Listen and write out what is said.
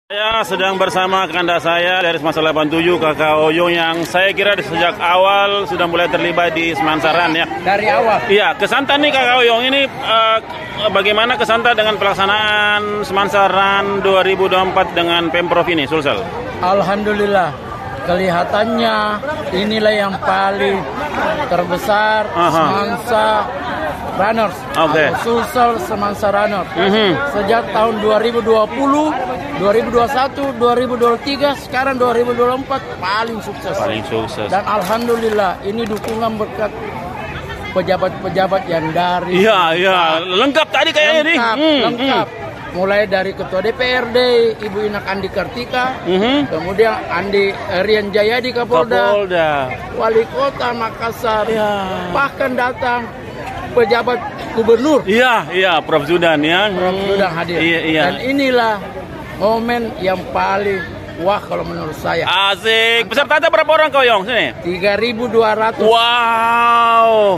Saya sedang bersama kanda saya dari Semasa 87, Kakak Oyong, yang saya kira sejak awal sudah mulai terlibat di Semansaran ya. Dari awal. Iya, kesantan nih Kakak Oyong ini bagaimana kesantan dengan pelaksanaan Semansaran 2024 dengan Pemprov ini, Sulsel? Alhamdulillah, kelihatannya inilah yang paling terbesar Semansa Runners, Sulsel Semansa Runners. Sejak tahun 2020, 2021, 2023, sekarang 2024 paling sukses. Paling sukses. Dan alhamdulillah ini dukungan berkat pejabat-pejabat yang dari Iya, lengkap tadi kayaknya nih. Lengkap. Mulai dari Ketua DPRD, Ibu Inak Andi Kartika, kemudian Andi Rian Jayadi Kapolda, Wali Kota Makassar, bahkan datang pejabat gubernur. Iya, Prof Zudan ya. Prof Zudan hadir. Iya. Dan inilah momen yang paling wah kalau menurut saya. Asik. Peserta berapa orang Kak Oyong sini? 3.200. Wow.